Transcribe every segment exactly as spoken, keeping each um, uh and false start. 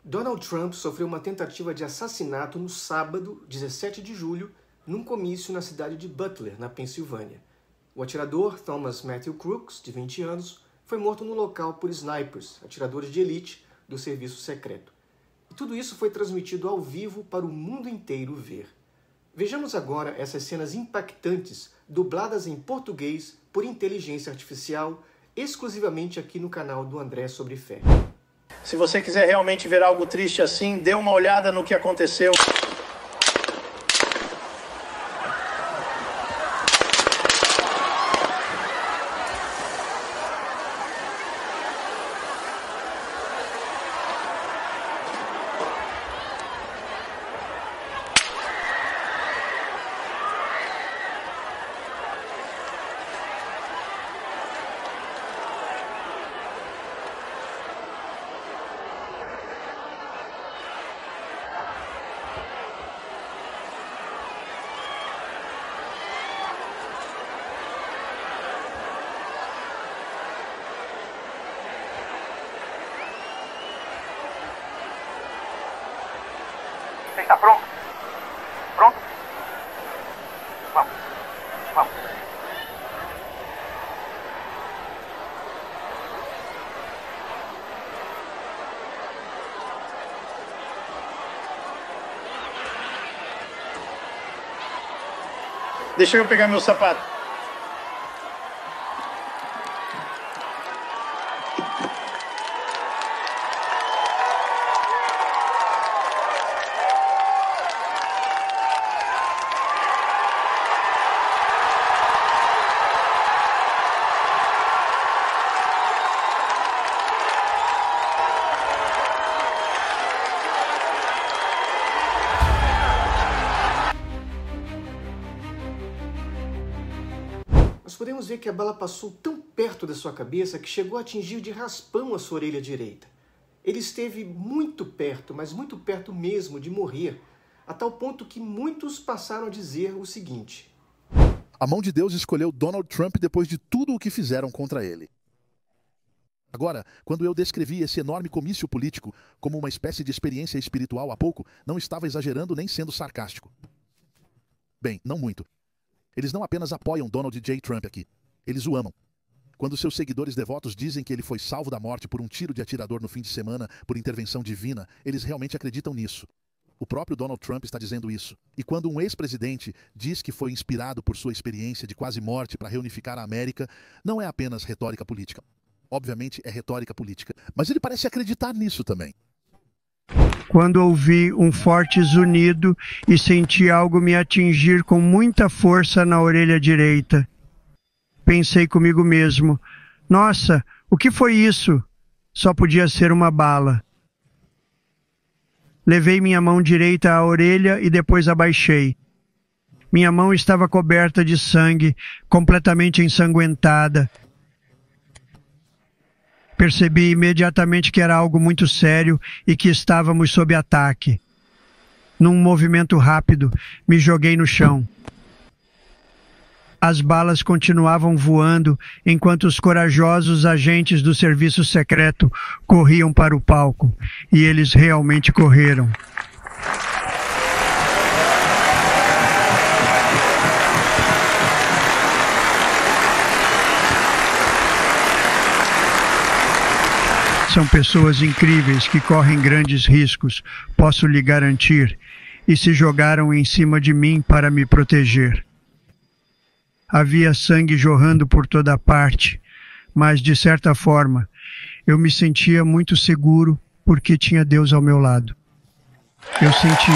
Donald Trump sofreu uma tentativa de assassinato no sábado, dezessete de julho, num comício na cidade de Butler, na Pensilvânia. O atirador, Thomas Matthew Crooks, de vinte anos, foi morto no local por snipers, atiradores de elite do serviço secreto. E tudo isso foi transmitido ao vivo para o mundo inteiro ver. Vejamos agora essas cenas impactantes, dubladas em português por inteligência artificial, exclusivamente aqui no canal do André Sobre Fé. Se você quiser realmente ver algo triste assim, dê uma olhada no que aconteceu. Você está pronto? Pronto? Vamos. Vamos. Deixa eu pegar meu sapato. Nós podemos ver que a bala passou tão perto da sua cabeça que chegou a atingir de raspão a sua orelha direita. Ele esteve muito perto, mas muito perto mesmo de morrer, a tal ponto que muitos passaram a dizer o seguinte: a mão de Deus escolheu Donald Trump depois de tudo o que fizeram contra ele. Agora, quando eu descrevi esse enorme comício político como uma espécie de experiência espiritual há pouco, não estava exagerando nem sendo sarcástico. Bem, não muito. Eles não apenas apoiam Donald J. Trump aqui, eles o amam. Quando seus seguidores devotos dizem que ele foi salvo da morte por um tiro de atirador no fim de semana por intervenção divina, eles realmente acreditam nisso. O próprio Donald Trump está dizendo isso. E quando um ex-presidente diz que foi inspirado por sua experiência de quase morte para reunificar a América, não é apenas retórica política. Obviamente é retórica política, mas ele parece acreditar nisso também. Quando ouvi um forte zunido e senti algo me atingir com muita força na orelha direita. Pensei comigo mesmo, nossa, o que foi isso? Só podia ser uma bala. Levei minha mão direita à orelha e depois abaixei. Minha mão estava coberta de sangue, completamente ensanguentada. Percebi imediatamente que era algo muito sério e que estávamos sob ataque. Num movimento rápido, me joguei no chão. As balas continuavam voando enquanto os corajosos agentes do serviço secreto corriam para o palco. E eles realmente correram. São pessoas incríveis que correm grandes riscos, posso lhe garantir, e se jogaram em cima de mim para me proteger. Havia sangue jorrando por toda parte, mas, de certa forma, eu me sentia muito seguro porque tinha Deus ao meu lado. Eu senti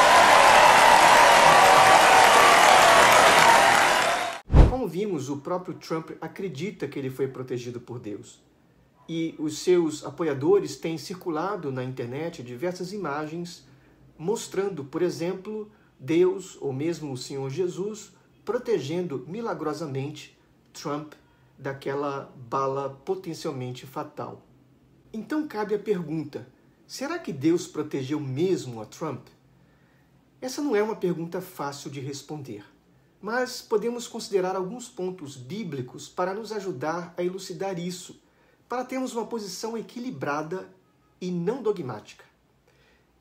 isso. Como vimos, o próprio Trump acredita que ele foi protegido por Deus. E os seus apoiadores têm circulado na internet diversas imagens mostrando, por exemplo, Deus ou mesmo o Senhor Jesus protegendo milagrosamente Trump daquela bala potencialmente fatal. Então cabe a pergunta: será que Deus protegeu mesmo a Trump? Essa não é uma pergunta fácil de responder, mas podemos considerar alguns pontos bíblicos para nos ajudar a elucidar isso, para termos uma posição equilibrada e não dogmática.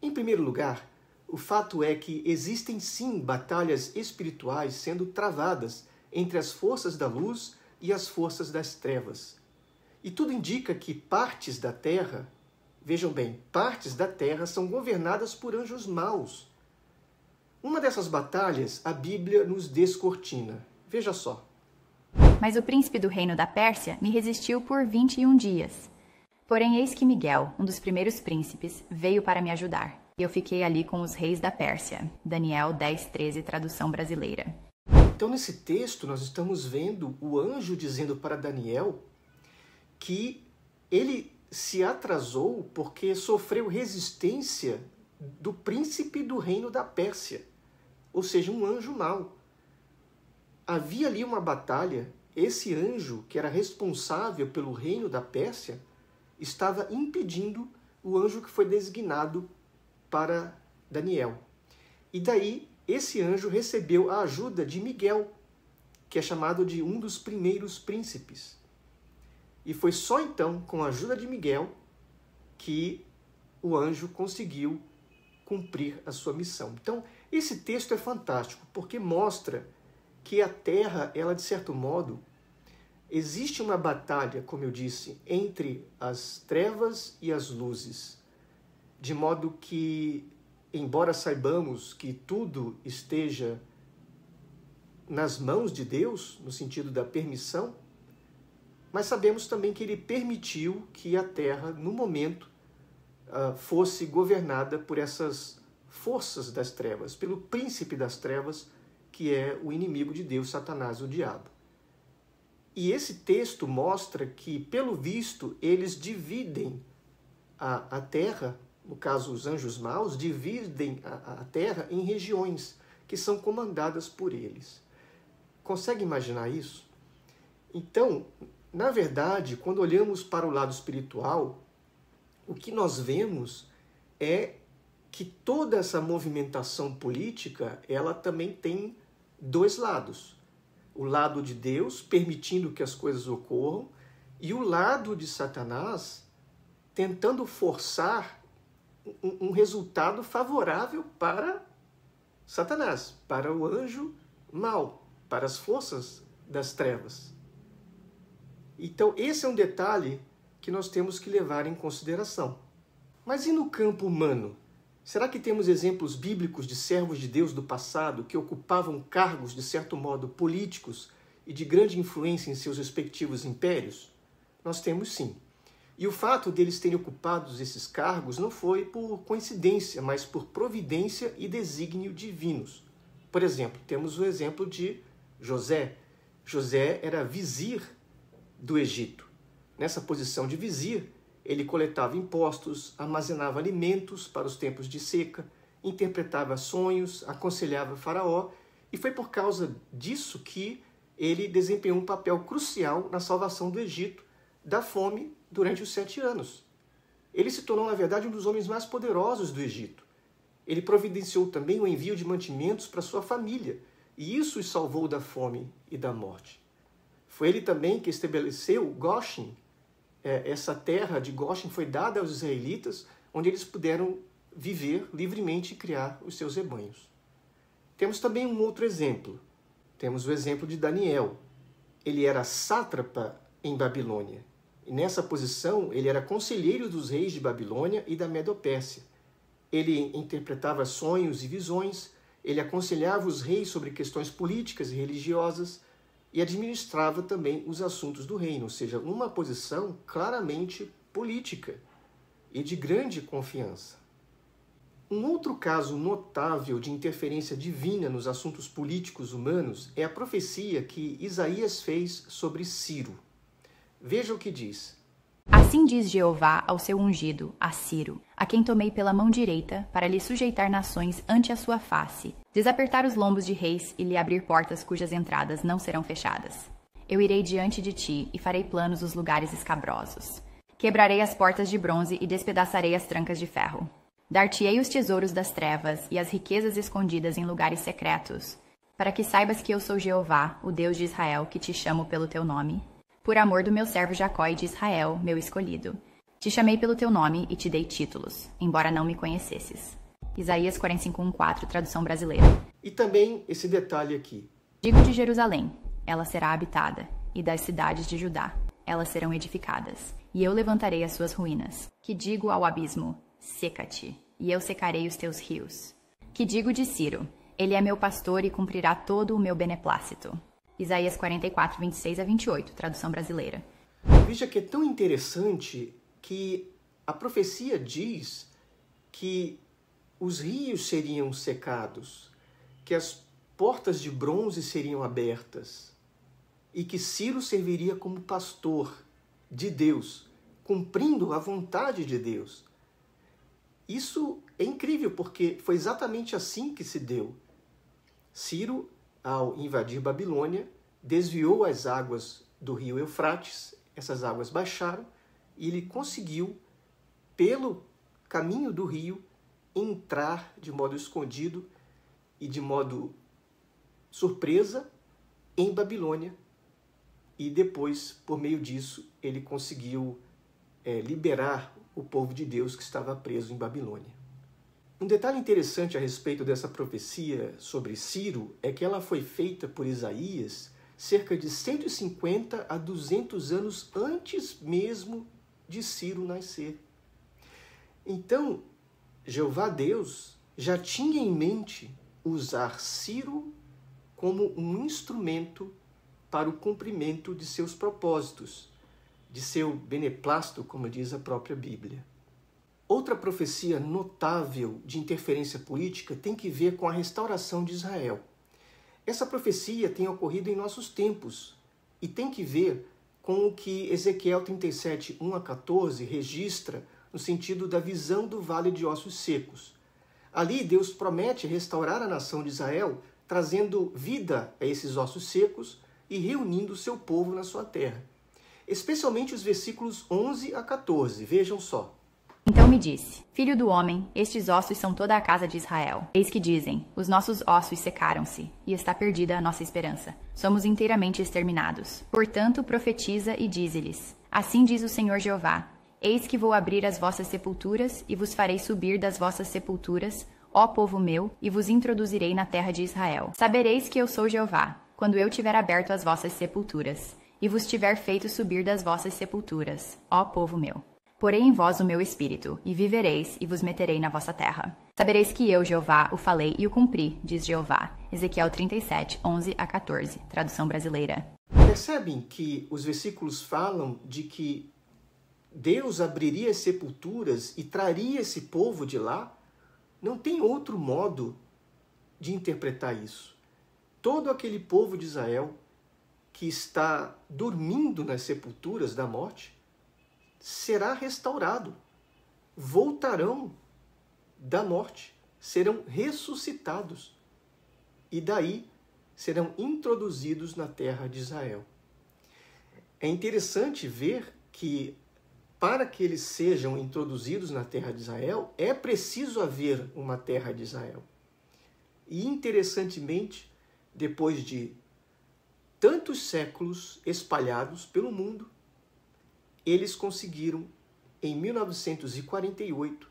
Em primeiro lugar, o fato é que existem sim batalhas espirituais sendo travadas entre as forças da luz e as forças das trevas. E tudo indica que partes da Terra, vejam bem, partes da Terra são governadas por anjos maus. Uma dessas batalhas a Bíblia nos descortina. Veja só. Mas o príncipe do reino da Pérsia me resistiu por vinte e um dias. Porém, eis que Miguel, um dos primeiros príncipes, veio para me ajudar. E eu fiquei ali com os reis da Pérsia. Daniel dez, treze, tradução brasileira. Então, nesse texto, nós estamos vendo o anjo dizendo para Daniel que ele se atrasou porque sofreu resistência do príncipe do reino da Pérsia, ou seja, um anjo mau. Havia ali uma batalha, esse anjo, que era responsável pelo reino da Pérsia, estava impedindo o anjo que foi designado para Daniel. E daí, esse anjo recebeu a ajuda de Miguel, que é chamado de um dos primeiros príncipes. E foi só então, com a ajuda de Miguel, que o anjo conseguiu cumprir a sua missão. Então, esse texto é fantástico, porque mostra que a Terra, ela de certo modo, existe uma batalha, como eu disse, entre as trevas e as luzes, de modo que, embora saibamos que tudo esteja nas mãos de Deus, no sentido da permissão, mas sabemos também que ele permitiu que a Terra, no momento, fosse governada por essas forças das trevas, pelo príncipe das trevas, que é o inimigo de Deus, Satanás, o diabo. E esse texto mostra que, pelo visto, eles dividem a, a terra, no caso os anjos maus, dividem a, a terra em regiões que são comandadas por eles. Consegue imaginar isso? Então, na verdade, quando olhamos para o lado espiritual, o que nós vemos é que toda essa movimentação política, ela também tem dois lados. O lado de Deus, permitindo que as coisas ocorram, e o lado de Satanás, tentando forçar um, um resultado favorável para Satanás, para o anjo mau, para as forças das trevas. Então, esse é um detalhe que nós temos que levar em consideração. Mas e no campo humano? Será que temos exemplos bíblicos de servos de Deus do passado que ocupavam cargos, de certo modo, políticos e de grande influência em seus respectivos impérios? Nós temos sim. E o fato deles terem ocupado esses cargos não foi por coincidência, mas por providência e desígnio divinos. Por exemplo, temos o exemplo de José. José era vizir do Egito. Nessa posição de vizir, ele coletava impostos, armazenava alimentos para os tempos de seca, interpretava sonhos, aconselhava Faraó, e foi por causa disso que ele desempenhou um papel crucial na salvação do Egito da fome durante os sete anos. Ele se tornou, na verdade, um dos homens mais poderosos do Egito. Ele providenciou também o envio de mantimentos para sua família, e isso os salvou da fome e da morte. Foi ele também que estabeleceu Goshen. Essa terra de Goshen foi dada aos israelitas, onde eles puderam viver livremente e criar os seus rebanhos. Temos também um outro exemplo. Temos o exemplo de Daniel. Ele era sátrapa em Babilônia. E nessa posição, ele era conselheiro dos reis de Babilônia e da Medo-Pérsia. Ele interpretava sonhos e visões, ele aconselhava os reis sobre questões políticas e religiosas, e administrava também os assuntos do reino, ou seja, uma posição claramente política e de grande confiança. Um outro caso notável de interferência divina nos assuntos políticos humanos é a profecia que Isaías fez sobre Ciro. Veja o que diz. Assim diz Jeová ao seu ungido, a Ciro, a quem tomei pela mão direita, para lhe sujeitar nações ante a sua face, desapertar os lombos de reis e lhe abrir portas cujas entradas não serão fechadas. Eu irei diante de ti e farei planos os lugares escabrosos. Quebrarei as portas de bronze e despedaçarei as trancas de ferro. Dar-te-ei os tesouros das trevas e as riquezas escondidas em lugares secretos, para que saibas que eu sou Jeová, o Deus de Israel, que te chamo pelo teu nome, por amor do meu servo Jacó e de Israel, meu escolhido. Te chamei pelo teu nome e te dei títulos, embora não me conhecesses. Isaías quarenta e cinco, um, quatro, tradução brasileira. E também esse detalhe aqui. Digo de Jerusalém, ela será habitada, e das cidades de Judá, elas serão edificadas, e eu levantarei as suas ruínas. Que digo ao abismo, seca-te, e eu secarei os teus rios. Que digo de Ciro, ele é meu pastor e cumprirá todo o meu beneplácito. Isaías quarenta e quatro, vinte e seis a vinte e oito, tradução brasileira. Veja que é tão interessante que a profecia diz que os rios seriam secados, que as portas de bronze seriam abertas e que Ciro serviria como pastor de Deus, cumprindo a vontade de Deus. Isso é incrível porque foi exatamente assim que se deu. Ciro, ao invadir Babilônia, desviou as águas do rio Eufrates, essas águas baixaram e ele conseguiu, pelo caminho do rio, entrar de modo escondido e de modo surpresa em Babilônia. E depois, por meio disso, ele conseguiu é, liberar o povo de Deus que estava preso em Babilônia. Um detalhe interessante a respeito dessa profecia sobre Ciro é que ela foi feita por Isaías cerca de cento e cinquenta a duzentos anos antes mesmo de Ciro nascer. Então, Jeová Deus já tinha em mente usar Ciro como um instrumento para o cumprimento de seus propósitos, de seu beneplácito, como diz a própria Bíblia. Outra profecia notável de interferência política tem que ver com a restauração de Israel. Essa profecia tem ocorrido em nossos tempos e tem que ver com o que Ezequiel trinta e sete, um a quatorze registra no sentido da visão do vale de ossos secos. Ali Deus promete restaurar a nação de Israel, trazendo vida a esses ossos secos e reunindo o seu povo na sua terra. Especialmente os versículos onze a quatorze, vejam só. Então me disse, filho do homem, estes ossos são toda a casa de Israel. Eis que dizem, os nossos ossos secaram-se, e está perdida a nossa esperança. Somos inteiramente exterminados. Portanto, profetiza e dize-lhes, assim diz o Senhor Jeová, eis que vou abrir as vossas sepulturas, e vos farei subir das vossas sepulturas, ó povo meu, e vos introduzirei na terra de Israel. Sabereis que eu sou Jeová, quando eu tiver aberto as vossas sepulturas, e vos tiver feito subir das vossas sepulturas, ó povo meu. Porei em vós o meu espírito, e vivereis, e vos meterei na vossa terra. Sabereis que eu, Jeová, o falei e o cumpri, diz Jeová. Ezequiel trinta e sete, onze a quatorze, tradução brasileira. Percebem que os versículos falam de que Deus abriria as sepulturas e traria esse povo de lá? Não tem outro modo de interpretar isso. Todo aquele povo de Israel que está dormindo nas sepulturas da morte será restaurado, voltarão da morte, serão ressuscitados e daí serão introduzidos na terra de Israel. É interessante ver que para que eles sejam introduzidos na terra de Israel, é preciso haver uma terra de Israel. E interessantemente, depois de tantos séculos espalhados pelo mundo, eles conseguiram, em mil novecentos e quarenta e oito,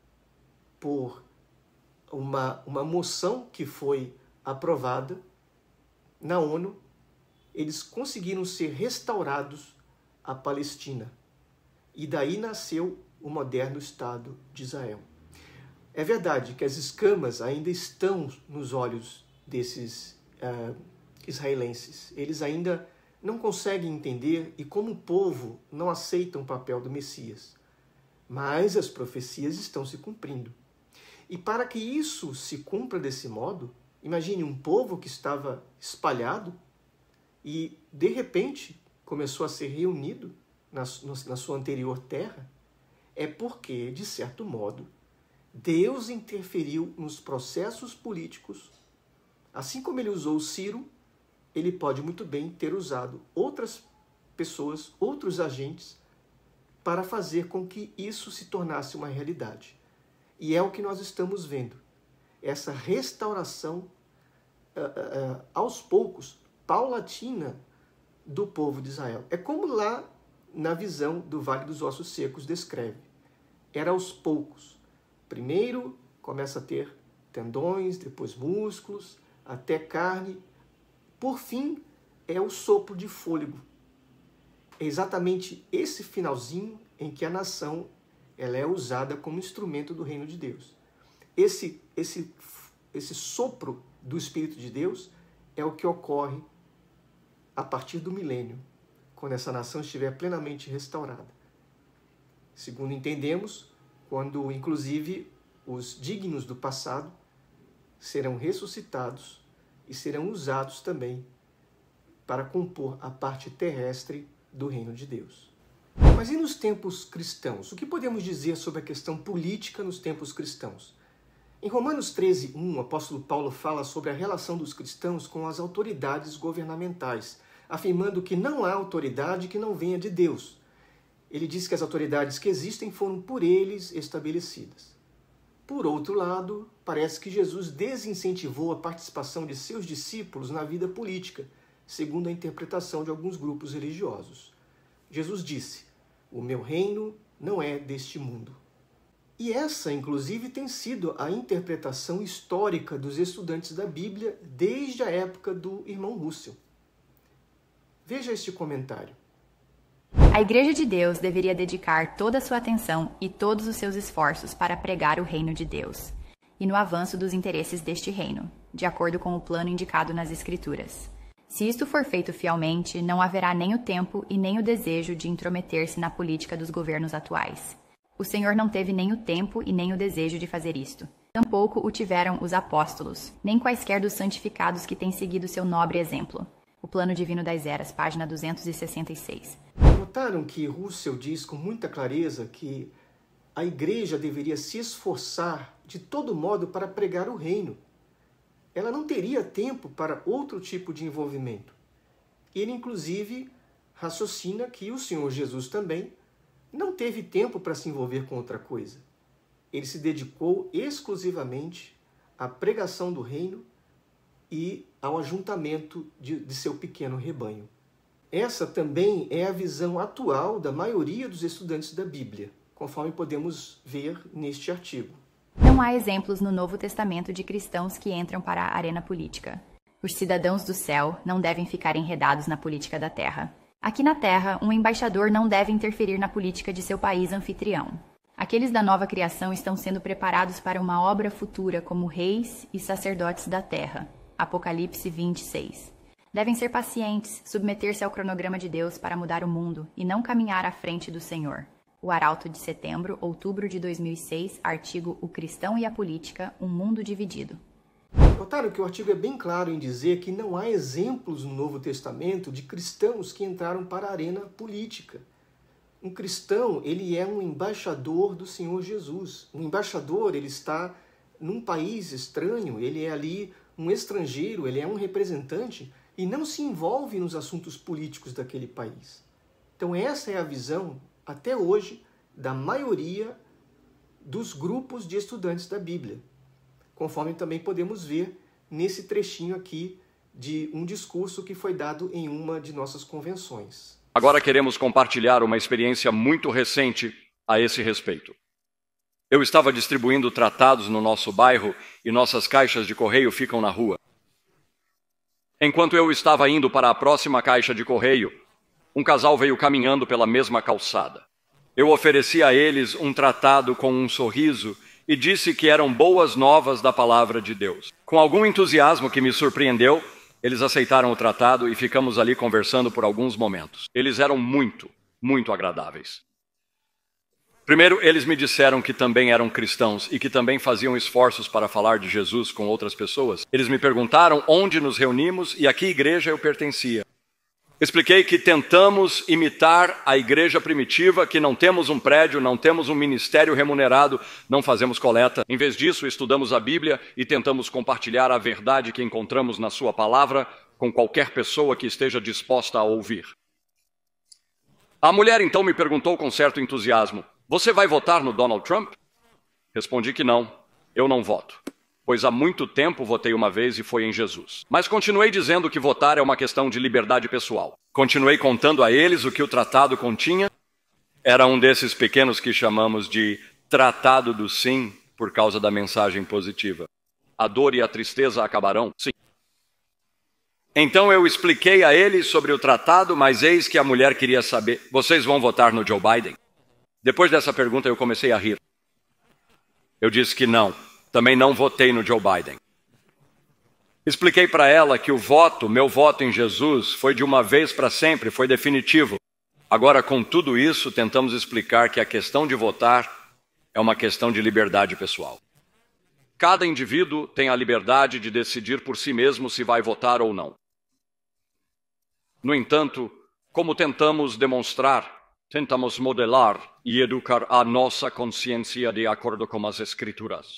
por uma, uma moção que foi aprovada na ONU, eles conseguiram ser restaurados à Palestina. E daí nasceu o moderno Estado de Israel. É verdade que as escamas ainda estão nos olhos desses uh, israelenses. Eles ainda não conseguem entender e, como povo, não aceitam o papel do Messias. Mas as profecias estão se cumprindo. E para que isso se cumpra desse modo, imagine um povo que estava espalhado e, de repente, começou a ser reunido na, na sua anterior terra, é porque, de certo modo, Deus interferiu nos processos políticos. Assim como ele usou Ciro, ele pode muito bem ter usado outras pessoas, outros agentes, para fazer com que isso se tornasse uma realidade. E é o que nós estamos vendo. Essa restauração, uh, uh, aos poucos, paulatina, do povo de Israel. É como lá na visão do Vale dos Ossos Secos descreve. Era aos poucos. Primeiro começa a ter tendões, depois músculos, até carne. Por fim, é o sopro de fôlego. É exatamente esse finalzinho em que a nação ela é usada como instrumento do reino de Deus. Esse, esse, esse sopro do Espírito de Deus é o que ocorre a partir do milênio, quando essa nação estiver plenamente restaurada. Segundo entendemos, quando inclusive os dignos do passado serão ressuscitados e serão usados também para compor a parte terrestre do reino de Deus. Mas e nos tempos cristãos? O que podemos dizer sobre a questão política nos tempos cristãos? Em Romanos treze, um, o apóstolo Paulo fala sobre a relação dos cristãos com as autoridades governamentais, afirmando que não há autoridade que não venha de Deus. Ele diz que as autoridades que existem foram por eles estabelecidas. Por outro lado, parece que Jesus desincentivou a participação de seus discípulos na vida política, segundo a interpretação de alguns grupos religiosos. Jesus disse: "O meu reino não é deste mundo." E essa, inclusive, tem sido a interpretação histórica dos estudantes da Bíblia desde a época do irmão Russell. Veja este comentário. A Igreja de Deus deveria dedicar toda a sua atenção e todos os seus esforços para pregar o reino de Deus e no avanço dos interesses deste reino, de acordo com o plano indicado nas Escrituras. Se isto for feito fielmente, não haverá nem o tempo e nem o desejo de intrometer-se na política dos governos atuais. O Senhor não teve nem o tempo e nem o desejo de fazer isto. Tampouco o tiveram os apóstolos, nem quaisquer dos santificados que têm seguido seu nobre exemplo. O Plano Divino das Eras, página duzentos e sessenta e seis. Notaram que Russell diz com muita clareza que a igreja deveria se esforçar de todo modo para pregar o reino. Ela não teria tempo para outro tipo de envolvimento. Ele, inclusive, raciocina que o Senhor Jesus também não teve tempo para se envolver com outra coisa. Ele se dedicou exclusivamente à pregação do reino e ao ajuntamento de, de seu pequeno rebanho. Essa também é a visão atual da maioria dos estudantes da Bíblia, conforme podemos ver neste artigo. Não há exemplos no Novo Testamento de cristãos que entram para a arena política. Os cidadãos do céu não devem ficar enredados na política da terra. Aqui na Terra, um embaixador não deve interferir na política de seu país anfitrião. Aqueles da nova criação estão sendo preparados para uma obra futura como reis e sacerdotes da Terra. Apocalipse vinte e seis. Devem ser pacientes, submeter-se ao cronograma de Deus para mudar o mundo e não caminhar à frente do Senhor. O Arauto de setembro, outubro de dois mil e seis, artigo O Cristão e a Política, um mundo dividido. Notaram que o artigo é bem claro em dizer que não há exemplos no Novo Testamento de cristãos que entraram para a arena política. Um cristão, ele é um embaixador do Senhor Jesus. Um embaixador, ele está num país estranho, ele é ali um estrangeiro, ele é um representante e não se envolve nos assuntos políticos daquele país. Então essa é a visão, até hoje, da maioria dos grupos de estudantes da Bíblia, conforme também podemos ver nesse trechinho aqui de um discurso que foi dado em uma de nossas convenções. Agora queremos compartilhar uma experiência muito recente a esse respeito. Eu estava distribuindo tratados no nosso bairro e nossas caixas de correio ficam na rua. Enquanto eu estava indo para a próxima caixa de correio, um casal veio caminhando pela mesma calçada. Eu ofereci a eles um tratado com um sorriso e disse que eram boas novas da palavra de Deus. Com algum entusiasmo que me surpreendeu, eles aceitaram o tratado e ficamos ali conversando por alguns momentos. Eles eram muito, muito agradáveis. Primeiro, eles me disseram que também eram cristãos e que também faziam esforços para falar de Jesus com outras pessoas. Eles me perguntaram onde nos reunimos e a que igreja eu pertencia. Expliquei que tentamos imitar a igreja primitiva, que não temos um prédio, não temos um ministério remunerado, não fazemos coleta. Em vez disso, estudamos a Bíblia e tentamos compartilhar a verdade que encontramos na sua palavra com qualquer pessoa que esteja disposta a ouvir. A mulher então me perguntou com certo entusiasmo: "Você vai votar no Donald Trump?" Respondi que não, eu não voto, pois há muito tempo votei uma vez e foi em Jesus. Mas continuei dizendo que votar é uma questão de liberdade pessoal. Continuei contando a eles o que o tratado continha. Era um desses pequenos que chamamos de tratado do sim, por causa da mensagem positiva. A dor e a tristeza acabarão? Sim. Então eu expliquei a eles sobre o tratado, mas eis que a mulher queria saber: vocês vão votar no Joe Biden? Depois dessa pergunta eu comecei a rir. Eu disse que não, também não votei no Joe Biden. Expliquei para ela que o voto, meu voto em Jesus, foi de uma vez para sempre, foi definitivo. Agora, com tudo isso, tentamos explicar que a questão de votar é uma questão de liberdade pessoal. Cada indivíduo tem a liberdade de decidir por si mesmo se vai votar ou não. No entanto, como tentamos demonstrar, tentamos modelar e educar a nossa consciência de acordo com as Escrituras.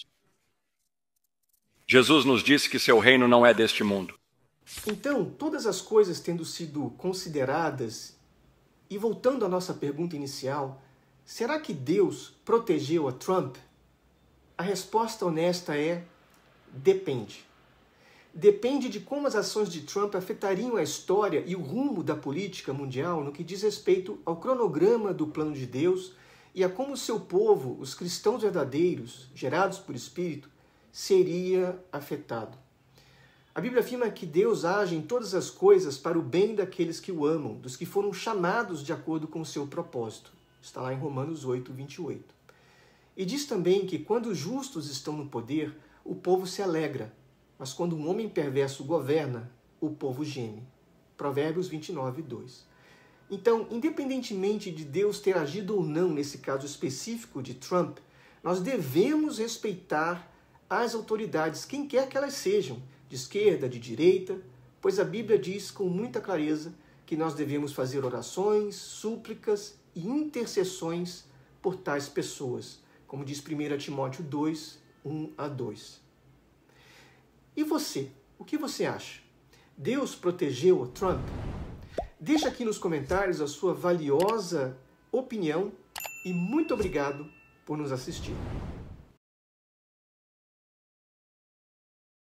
Jesus nos disse que seu reino não é deste mundo. Então, todas as coisas tendo sido consideradas, e voltando à nossa pergunta inicial, será que Deus protegeu a Trump? A resposta honesta é: depende. Depende de como as ações de Trump afetariam a história e o rumo da política mundial no que diz respeito ao cronograma do plano de Deus e a como o seu povo, os cristãos verdadeiros, gerados por Espírito, seria afetado. A Bíblia afirma que Deus age em todas as coisas para o bem daqueles que o amam, dos que foram chamados de acordo com o seu propósito. Está lá em Romanos oito, vinte e oito. E diz também que quando os justos estão no poder, o povo se alegra, mas quando um homem perverso governa, o povo geme. Provérbios vinte e nove, dois. Então, independentemente de Deus ter agido ou não nesse caso específico de Trump, nós devemos respeitar as autoridades, quem quer que elas sejam, de esquerda, de direita, pois a Bíblia diz com muita clareza que nós devemos fazer orações, súplicas e intercessões por tais pessoas, como diz primeiro Timóteo dois, um a dois. E você? O que você acha? Deus protegeu o Trump? Deixa aqui nos comentários a sua valiosa opinião e muito obrigado por nos assistir.